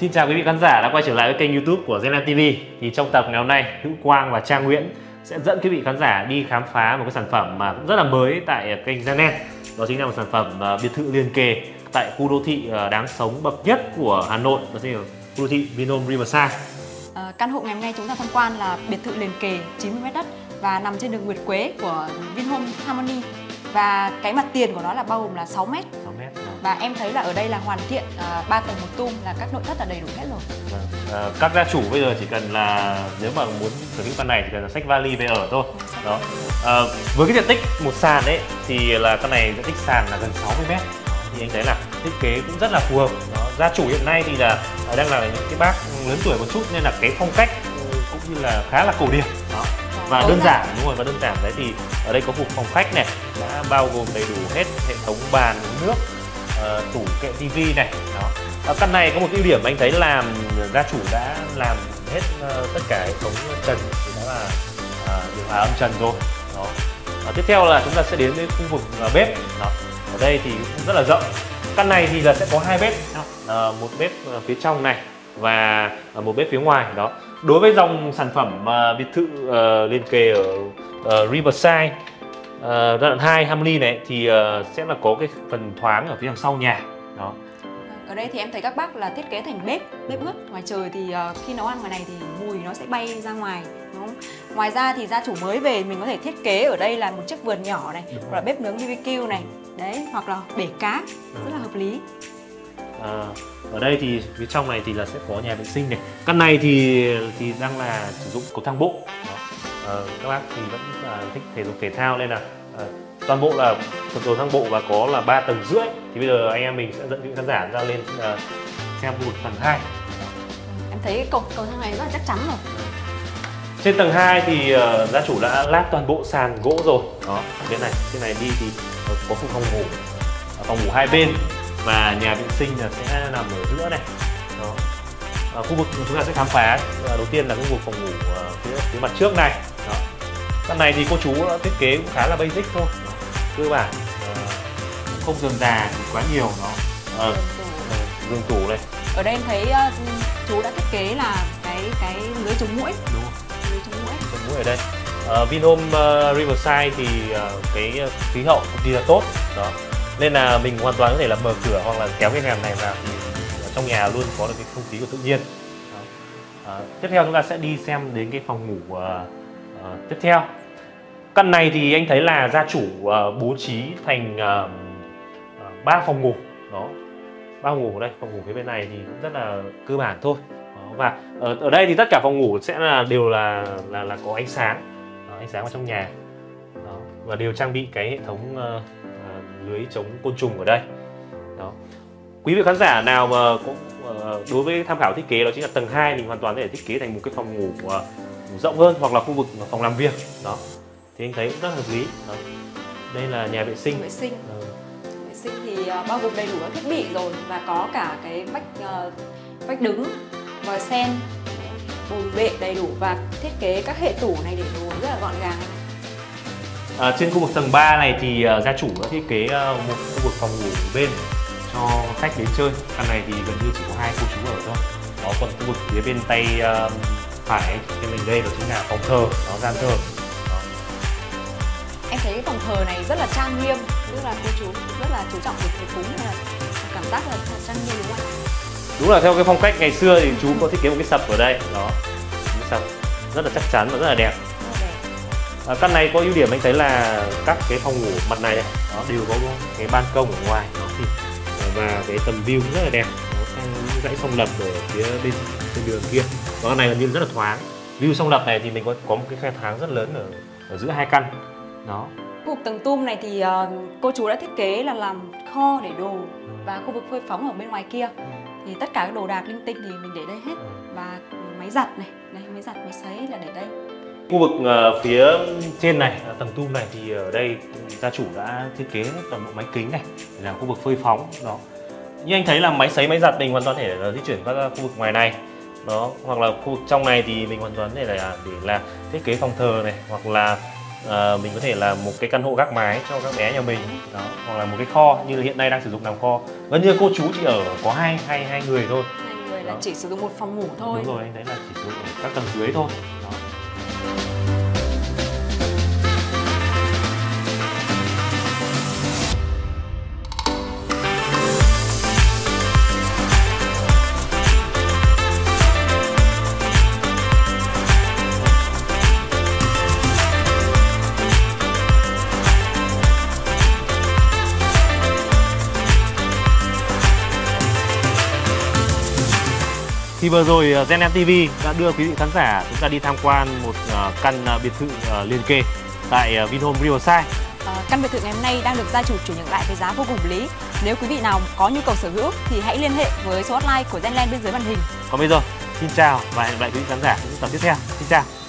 Xin chào quý vị khán giả đã quay trở lại với kênh YouTube của Zenland TV. Thì trong tập ngày hôm nay, Hữu Quang và Trang Nguyễn sẽ dẫn quý vị khán giả đi khám phá một cái sản phẩm mà cũng rất là mới tại kênh Zenland. Đó chính là một sản phẩm biệt thự liền kề tại khu đô thị đáng sống bậc nhất của Hà Nội, đó chính là khu đô thị Vinhome Riverside. Căn hộ ngày hôm nay chúng ta tham quan là biệt thự liền kề 90 m đất và nằm trên đường Nguyệt Quế của Vinhome Harmony. Và cái mặt tiền của nó là bao gồm là 6 m. Và em thấy là ở đây là hoàn thiện 3 tầng một tum, là các nội thất là đầy đủ hết rồi. Các gia chủ bây giờ chỉ cần là nếu mà muốn sở hữu căn này chỉ cần là xách vali về ở thôi. Đó. Với cái diện tích một sàn đấy thì là căn này diện tích sàn là gần 60 m. Thì anh thấy là thiết kế cũng rất là phù hợp. Đó. Gia chủ hiện nay thì là đang là những cái bác lớn tuổi một chút nên là cái phong cách cũng như là khá là cổ điển. Đó. Và đơn giản, đúng rồi, và đơn giản đấy. Thì ở đây có một phòng khách này đã bao gồm đầy đủ hết hệ thống bàn uống nước, tủ kệ tivi này. Đó. Căn này có một ưu điểm anh thấy là gia chủ đã làm hết tất cả hệ thống trần thì đó là điều hòa âm trần rồi. Đó. Tiếp theo là chúng ta sẽ đến với khu vực bếp. Đó. Ở đây thì cũng rất là rộng. Căn này thì là sẽ có hai bếp, một bếp phía trong này và một bếp phía ngoài. Đó. Đối với dòng sản phẩm biệt thự liền kề ở Riverside giai đoạn 2 Harmony này thì sẽ là có cái phần thoáng ở phía đằng sau nhà. Đó. Ở đây thì em thấy các bác là thiết kế thành bếp ướt. Ngoài trời thì khi nấu ăn ngoài này thì mùi nó sẽ bay ra ngoài, đúng không? Ngoài ra thì gia chủ mới về mình có thể thiết kế ở đây là một chiếc vườn nhỏ này, hoặc là bếp nướng BBQ này, đấy, hoặc là bể cá, rất là hợp lý. Ở đây thì phía trong này thì là sẽ có nhà vệ sinh này. Căn này thì đang là sử dụng cầu thang bộ. Các bác thì vẫn thích thể dục thể thao nên là toàn bộ là cầu thang bộ và có là 3 tầng rưỡi. Thì bây giờ anh em mình sẽ dẫn những khán giả ra lên xem khu vực tầng 2. Em thấy cầu thang này rất là chắc chắn rồi. Trên tầng 2 thì gia chủ đã lát toàn bộ sàn gỗ rồi. Đó, trên này đi thì có phòng ngủ hai bên và nhà vệ sinh là sẽ nằm ở giữa này. Đó. Khu vực chúng ta sẽ khám phá đầu tiên là khu vực phòng ngủ phía mặt trước này. Đó. Căn này thì cô chú thiết kế cũng khá là basic thôi. Đó. Cơ bản không rườm rà quá nhiều. Giường tủ này. Ở đây em thấy chú đã thiết kế là cái lưới chống muỗi. Đúng không? Lưới chống muỗi ở đây. Vinhome Riverside thì cái khí hậu cực kỳ là tốt. Đó. Nên là mình hoàn toàn có thể là mở cửa hoặc là kéo cái rèm này vào thì trong nhà luôn có được cái không khí của tự nhiên. Tiếp theo chúng ta sẽ đi xem đến cái phòng ngủ tiếp theo. Căn này thì anh thấy là gia chủ bố trí thành 3 phòng ngủ. Đó, 3 phòng ngủ ở đây, phòng ngủ phía bên này thì cũng rất là cơ bản thôi. Đó, và ở đây thì tất cả phòng ngủ sẽ đều là có ánh sáng, ánh sáng vào trong nhà. Đó, và đều trang bị cái hệ thống lưới chống côn trùng ở đây. Đó. Quý vị khán giả nào mà cũng đối với tham khảo thiết kế đó chính là tầng 2 mình hoàn toàn có thể thiết kế thành một cái phòng ngủ rộng hơn hoặc là khu vực phòng làm việc. Đó. Thì anh thấy cũng rất hợp lý. Đó. Đây là nhà vệ sinh. Vệ sinh thì bao gồm đầy đủ các thiết bị rồi và có cả cái vách đứng, vòi sen, bồn bệ đầy đủ và thiết kế các hệ tủ này để đồ rất là gọn gàng. Trên khu vực tầng 3 này thì gia chủ đã thiết kế một khu vực phòng ngủ bên cho khách đến chơi. Căn này thì gần như chỉ có 2 cô chú ở thôi. Đó, còn khu vực phía bên tay phải trên mình đây đó chính là phòng thờ, đó, gian thờ. Đó. Em thấy cái phòng thờ này rất là trang nghiêm, tức là cô chú rất là chú trọng việc thờ cúng, nên là cảm giác là trang nghiêm, đúng không ạ? Đúng là theo cái phong cách ngày xưa thì chú có thiết kế một cái sập ở đây. Đó, cái sập rất là chắc chắn và rất là đẹp. Căn này có ưu điểm anh thấy là các cái phòng ngủ mặt này đó, đều có cái ban công ở ngoài đó, thì, và cái tầm view rất là đẹp. Nó sang dãy sông Lập ở phía bên đường kia. Đó, căn này gần như rất là thoáng. View sông Lập này thì mình có một cái khe thoáng rất lớn ở giữa hai căn. Đó. Khu vực tầng tum này thì cô chú đã thiết kế là làm kho để đồ và khu vực phơi phóng ở bên ngoài kia. Thì tất cả các đồ đạc linh tinh thì mình để đây hết. Và máy giặt này, máy giặt, máy sấy là để đây. Khu vực phía trên này, tầng tum này thì ở đây gia chủ đã thiết kế toàn bộ máy kính này để làm khu vực phơi phóng. Đó. Như anh thấy là máy sấy, máy giặt mình hoàn toàn thể di chuyển các khu vực ngoài này. Đó, hoặc là khu vực trong này thì mình hoàn toàn thể để thiết kế phòng thờ này, hoặc là mình có thể là một cái căn hộ gác mái cho các bé nhà mình. Đó, hoặc là một cái kho như hiện nay đang sử dụng làm kho. Gần như cô chú chỉ ở có hai người thôi. rồi, là đó. chỉ sử dụng một phòng ngủ thôi. Đúng rồi, anh thấy là chỉ sử dụng ở các tầng dưới thôi. Đó. Thì vừa rồi Zenland TV đã đưa quý vị khán giả chúng ta đi tham quan một căn biệt thự liền kề tại Vinhome Riverside. Căn biệt thự ngày hôm nay đang được gia chủ chuyển nhượng lại với giá vô cùng hợp lý. Nếu quý vị nào có nhu cầu sở hữu thì hãy liên hệ với số hotline của Zenland bên dưới màn hình. Còn bây giờ, xin chào và hẹn gặp lại quý vị khán giả trong những tập tiếp theo. Xin chào.